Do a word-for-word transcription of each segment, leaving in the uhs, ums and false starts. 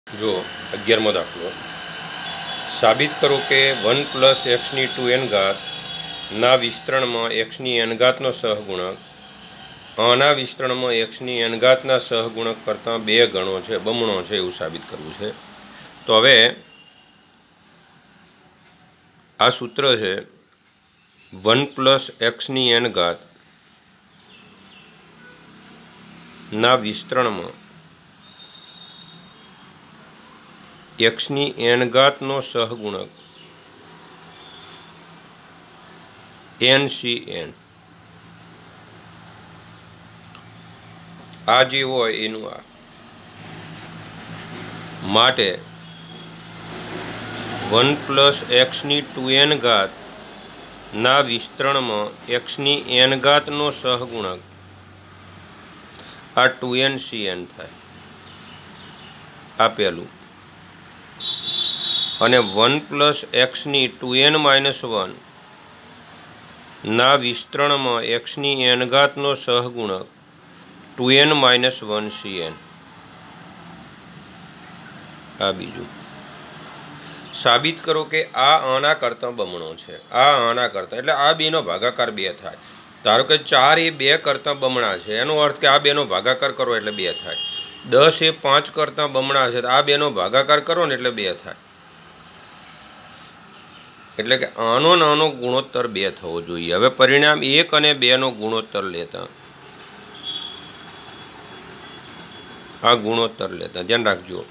जो अगियारमो दाखलो साबित करो कि वन प्लस एक्सनी टू एन घात ना विस्तरण में एक्सनी एन घातनो सहगुणक आना विस्तरण में एक्सनी एन घातना सहगुणक करता बे गणो है बमणो है एवं साबित करवू है। तो हवे आ सूत्र है वन प्लस एक्सनी एन घात ना विस्तरण में एक्सनी एन घातनो सहगुणक एन सी एन आ जे होय एनु आ माटे वन प्लस एक्सनी टू एन घात ना विस्तरण में एक्सनी एन घातनो सहगुणक आ टू एन सी एन थाय आ पहलू अने वन प्लस एक्सनी टू एन माइनस वन ना विस्तरण में एक्सनी एन घातनो सहगुणक two N minus one C N आ बीजू साबित करो कि आ आना करता बमणो है आ आना करता एटले आ बेनो भागाकार बे थाय। धारो कि चार ए बे करता बमणा है एनो अर्थ कि आ बेनो भागाकार करो एटले बे थाय। दस ए पांच करता बमणा है आ बेनो भागाकार करो ने एटले बे थाय। एटले कि आनो नानो गुणोत्तर बे थवो जोईए। हवे परिणाम एक अने बे नो गुणोत्तर लेता आ गुणोत्तर लेता ध्यान राखजो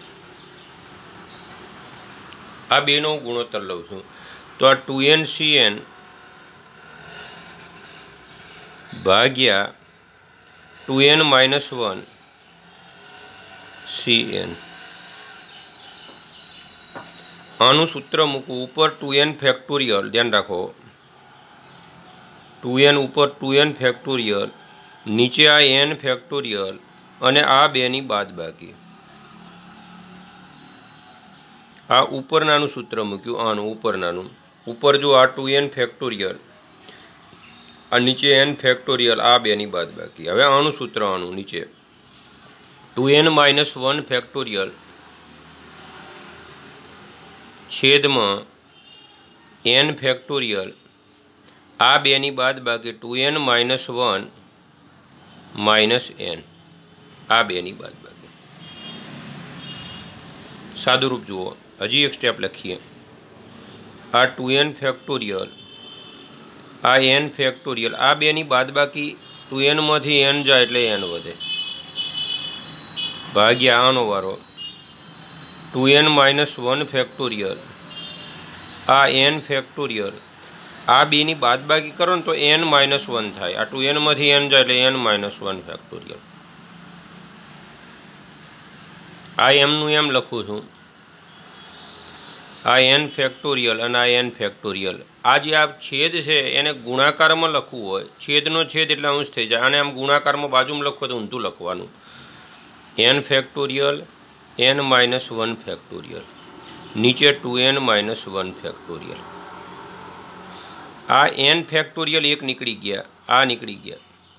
आ बेनो गुणोत्तर लઉં છું तो आ टू एन सी एन भाग्या two N minus one C N आनु सूत्र मूकू ऊपर टू एन फैक्टोरियल ध्यान राखो टू एन ऊपर टू एन फैक्टोरियल नीचे आ एन फैक्टोरियल अने आ बेनी बादबाकी आ उपरनानु सूत्र मूक्यु आनु उपरनानु ऊपर जो आ टू एन फैक्टोरियल आ नीचे एन फैक्टोरियल आ बेनी बादबाकी। हवे आनु सूत्र आनु नीचे two N minus one factorial छेद में एन फैक्टोरियल आ बेनी बादबाकी two N minus one minus N आ बेनी बादबाकी। सादुरूप जुओ हजी एक स्टेप लखीए आ टू एन फैक्टोरियल आ एन फैक्टोरियल आ बेनी बादबाकी टू एन मांथी एन जाए एटले एन वधे भाग्या आनो वारो two N minus one factorial आ एन फैक्टोरियल आ बेनी बादबाकी करो तो एन माइनस वन थाय। आ टू एन मांथी एन जाए एटले एन माइनस वन फैक्टोरियल आ एमनु एम लखूँ छूँ आ एन फैक्टोरियल और आ एन फैक्टोरियल आ जे आ छेद है एने गुणाकार में लखवू होय छेदनो छेद एटले अंश थई जाय आने आम गुणाकार में बाजू में लखो तो ऊंधू लखवानुं N factorial N minus one factorial नीचे two N minus one factorial आ एन फैक्टोरियल एक निकली गया आ निकली गया।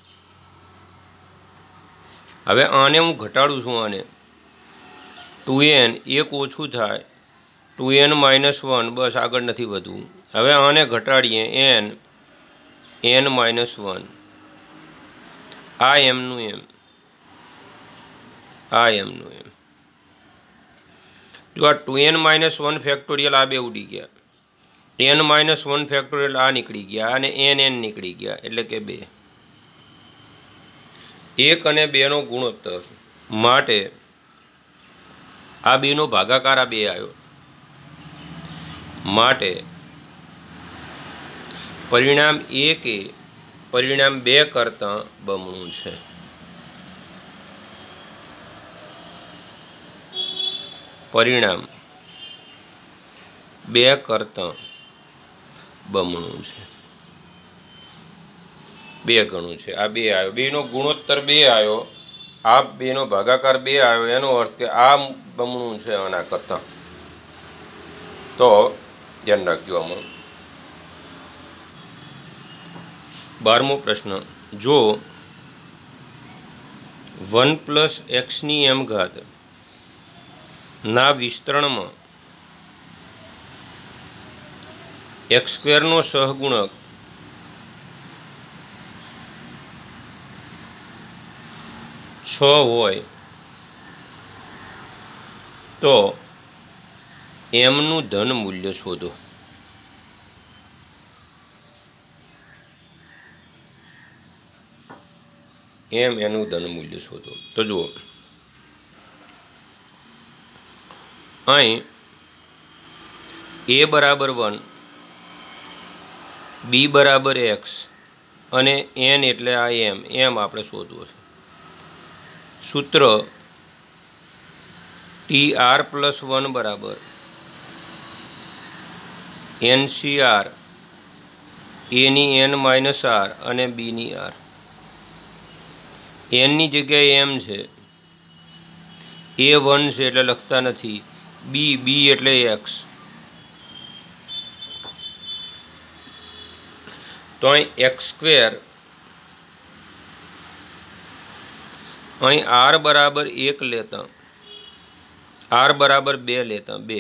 हवे आने हूँ घटाड़ू छूँ आने टू एन एक ओछू थाय टू एन माइनस वन बस आगळ नथी वधवू। हवे आने घटाड़ीए एन एन माइनस वन आ एमनु एम आ एमनु एम जो आ two N minus one factorial आ बे उड़ी गया एन माइनस वन फैक्टोरियल आ निकली गया अने एन एन निकली गया एटले के बे एक अने बे नो गुणोत्तर माटे आ बेनो भागाकार आ बे आयो माटे परिणाम एक ए परिणाम बे करता बमणुं छे। परिणाम बे करता बमणुं छे बे गणुं छे। आ बे आयो बेनो गुणोत्तर बे आयो आ बेनो भागाकार बे आयो एनो अर्थ के आ बमणुं छे आना करता। तो ध्यान रखजो आमां बारमो प्रश्न जो वन प्लस एक्सनी एम घात ના વિસ્તરણમાં એક્સ સ્ક્વેરનો સહગુણક છ હોય તો એમનું ધન મૂલ્ય શોધો. એમ એનું ધન મૂલ્ય શોધો. તો જુઓ અહીં એ બરાબર વન, બી બરાબર એક્સ અને એન એટલે આ એમ એમ આપણે શોધવું છે. સૂત્ર ટી આર પ્લસ વન બરાબર એન સી આર એની એન માઇનસ આર અને બીની આર. એનની જગ્યાએ એમ છે, એ વન છે એટલે લખતા નથી, બી બી એટલે એક્સ. તો અહીં એક્સ સ્ક્વેર અહીં આર બરાબર એક લેતા, આર બરાબર બે લેતા બે,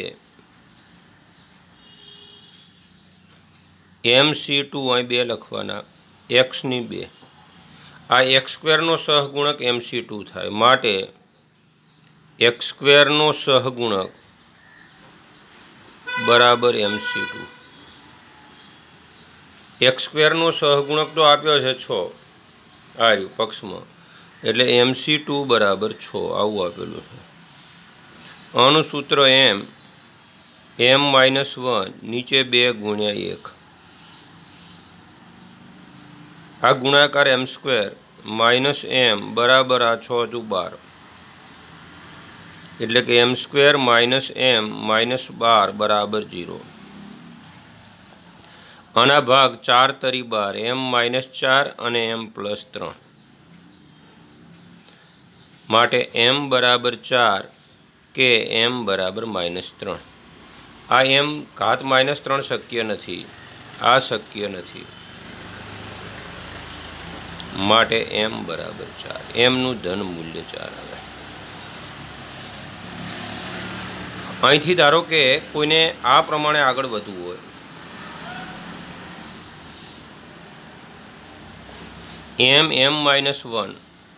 એમ સી ટુ અહીં બે લખવાના, એક્સની બે. આ એક્સ સ્ક્વેરનો સહગુણક એમ સી ટુ થાય, માટે એક્સ સ્ક્વેરનો સહગુણક બરાબર એમ સી ટુ. એક્સ સ્ક્વેરનો સહગુણક તો આપ્યો છે છ, આ રહ્યું પક્ષમાં, એટલે એમ સી ટુ બરાબર છ આવું આપેલું છે. આનું સૂત્ર એમ એમ માઇનસ વન નીચે બે ગુણ્યા એક. આ ગુણાકાર એમ સ્ક્વેર માઇનસ એમ બરાબર આ છ દુ બાર, એટલે કે M square minus M minus બાર બરાબર જીરો. આના ભાગ ચાર તરી બાર, એમ માઇનસ ચાર અને એમ પ્લસ ત્રણ, માટે એમ બરાબર ચાર કે એમ બરાબર માઇનસ ત્રણ. આ એમ ઘાત માઇનસ ત્રણ શક્ય નથી, આ શક્ય નથી, માટે એમ બરાબર ચાર. એમનું ધન મૂલ્ય ચાર આવે. અહીંથી ધારો કે કોઈને આ પ્રમાણે આગળ વધવું હોય, એમ એમ માઇનસ વન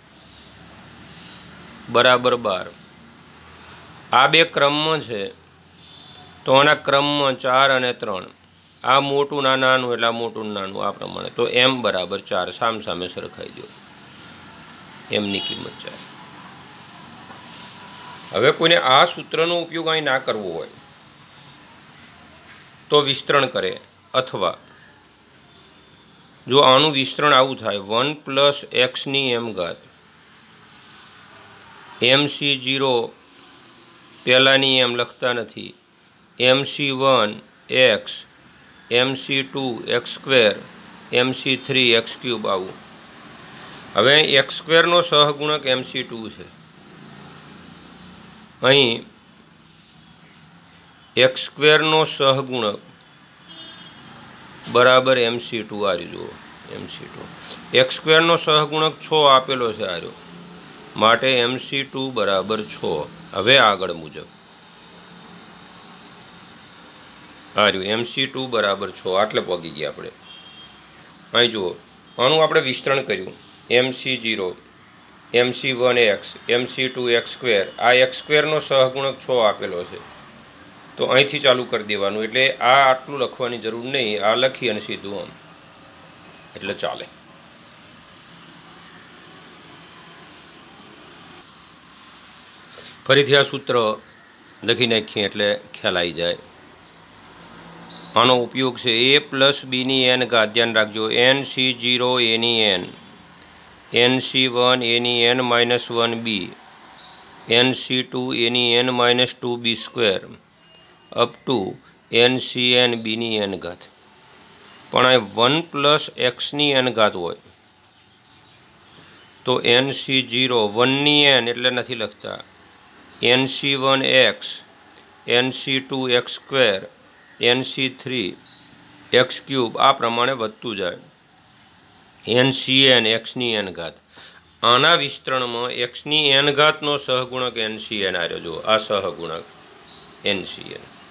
બરાબર બાર. આ બે ક્રમમાં છે, તો આના ક્રમમાં ચાર અને ત્રણ, આ મોટું ના નાનું એટલે આ મોટું નાનું, આ પ્રમાણે. તો એમ બરાબર ચાર સામ સામે સરખાઈ દો, એમની કિંમત ચાર. હવે કોઈને આ સૂત્રનો ઉપયોગ અહીં ના કરવો હોય તો વિસ્તરણ કરે, અથવા જો આનું વિસ્તરણ આવું થાય, વન પ્લસ એક્સની એમ ઘાત એમ સી જીરો પહેલાંની એમ લખતા નથી, M C one X, M C two X square, M C three X cube આવું. હવે એક્સ સ્ક્વેરનો સહગુણક એમ સી ટુ છે. અહીં એક્સ સ્ક્વેરનો સહગુણક બરાબર એમ સી ટુ આ જુઓ, એમ સી ટુ. એક્સ સ્ક્વેરનો સહગુણક છ આપેલો છે આ રહ્યો, માટે એમ સી ટુ બરાબર છ. હવે આગળ મુજબ આ રહ્યું એમ સી ટુ બરાબર છ, આટલે પગી ગયા આપણે. અહીં જુઓ આનું આપણે વિસ્તરણ કર્યું, M C zero M C one X M C two X square, આ એક્સ સ્ક્વેરનો સહગુણક છ આપેલો છે, તો અહીંથી ચાલુ કરી દેવાનું. એટલે આ આટલું લખવાની જરૂર નહીં, આ લખી અને સીધું આમ એટલે ચાલે. ફરીથી આ સૂત્ર લખી નાખીએ એટલે ખ્યાલ આવી જાય. આનો ઉપયોગ છે એ પ્લસ બીની એન ઘાત, ધ્યાન રાખજો, એન સી જીરો એની એન, એન સી વન એની N minus one B, N C two એની N minus two B square up to N C N બીની એન ઘાત. પણ આ વન પ્લસ એક્સની એન ઘાત હોય તો એન સી જીરો વનની એન એટલે નથી લખતા, N C one X, N C two X square, N C three X cube આ પ્રમાણે વધતું જાય. એન સી એન એક્સની એન ઘાત. આના વિસ્તરણમાં એક્સની એન ઘાતનો સહગુણક એન સી એન આવ્યો, જો આ સહગુણક એનસીએલ.